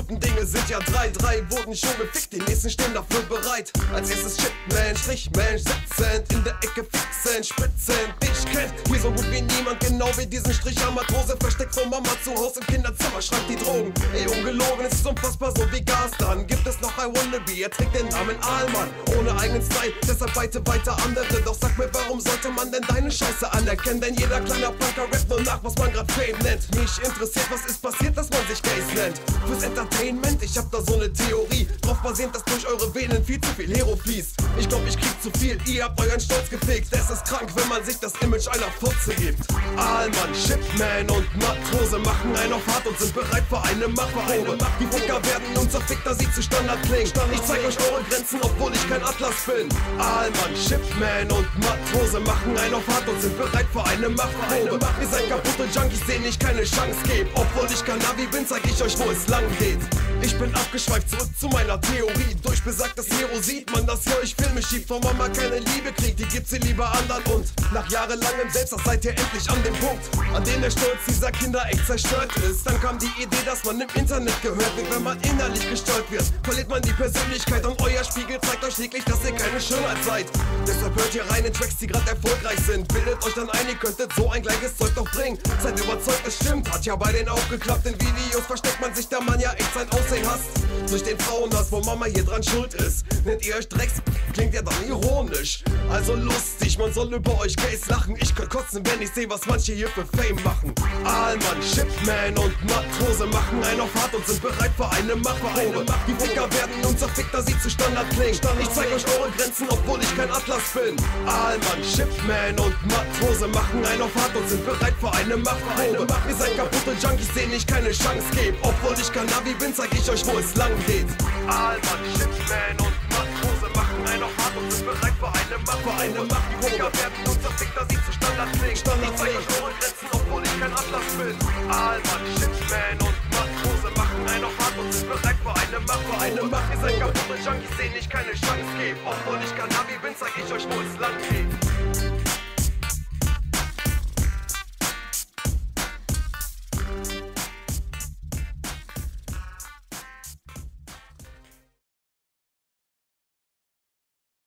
guten Dinge sind ja drei wurden schon gefickt, die nächsten stehen dafür bereit. Als erstes Chipman, Strichmensch, sitzend in der Ecke fixend, spritzend. Dich kennt hier so gut wie niemand, genau wie diesen Stricher Matrose. Versteckt von Mama zu Hause im Kinderzimmer, schreibt die Drogen. Ey, ungelogen, es ist unfassbar so wie Gas. Dann gibt es noch I Wannabe, er trägt den Namen Ahlmann. Ohne eigenen Style, deshalb weiter andere. Doch sag mir, warum sollte man denn deine Scheiße anerkennen? Denn jeder kleiner Punker rappt nur nach, was man grad Fame nennt. Mich interessiert, was ist passiert, dass man sich Gays nennt. Fürs Entertainment, ich hab da so ne Theorie. Drauf basierend, dass durch eure Venen viel zu viel Hero fließt. Ich glaub, ich krieg zu viel, ihr habt euren Stolz gefickt. Es ist krank, wenn man sich das Image einer Furze gibt. Ahlmann, Chipman und Matrose machen einen auf hart und sind bereit für eine Machtprobe. Die Ficker werden nun zerfickt, da sie zu Standard klingen. Ich zeig euch eure Grenzen, obwohl ich kein Atlas bin. Ahlmann, Chipman und Matrose machen einen auf hart und sind bereit für eine Machtprobe. Ihr seid kaputte Junkies, denen ich keine Chance geb. Obwohl ich kein Navi bin, zeig ich euch, wo es lang geht. Ich bin abgeschweift, zurück zu meiner Theorie. Durch besagtes Hero sieht man, dass ihr euch Filme schiebt. Von Mama keine Liebe kriegt, die gibt sie lieber anderen. Und nach jahrelangem Selbsthass seid ihr endlich an dem Punkt, an dem der Stolz dieser Kinder echt zerstört ist. Dann kam die Idee, dass man im Internet gehört wird. Wenn man innerlich gestört wird, verliert man die Persönlichkeit. Und euer Spiegel zeigt euch täglich, dass ihr keine Schönheit seid. Deshalb hört ihr rein in Tracks, die gerade erfolgreich sind. Bildet euch dann ein, ihr könntet so ein gleiches Zeug doch bringen. Seid überzeugt, es stimmt, hat ja bei denen auch geklappt. In Videos versteckt man sich, da man ja echt sein Aussehen hasst. Durch den Frauenhass, wo Mama hier dran schuld ist. Nennt ihr euch Drecks, klingt ja dann ironisch. Also lustig, man soll über euch Gays lachen. Ich kann kotzen, wenn ich sehe, was manche hier für Fame machen. Ahlmann, Chipman und Matrose machen einen auf hart und sind bereit für eine Machtprobe. Die Ficker werden nun zerfickt, da sie zu Standard klingen. Ich zeig euch eure Grenzen, obwohl ich kein Atlas bin. Ahlmann, Chipman und Matrose machen einen auf hart und sind bereit für eine Machtprobe. Ihr seid kaputte Junkies, denen ich keine Chance geb. Obwohl ich kein Navi bin, zeig ich euch, wo es lang geht. Ahlmann, Chipman und Matrose machen einen auf hart und sind bereit für eine Machtprobe. Die Ficker werden nun zerfickt, da sie zu Standard klingen. Ich zeig euch eure Grenzen, obwohl ich kein Atlas bin. Ahlmann, Chipman und Matrose machen einen auf hart und sind bereit für eine Machtprobe. Ihr seid kaputte Junkies, denen ich keine Chance geb. Obwohl ich kein Navi bin, zeig ich euch, wo es lang geht.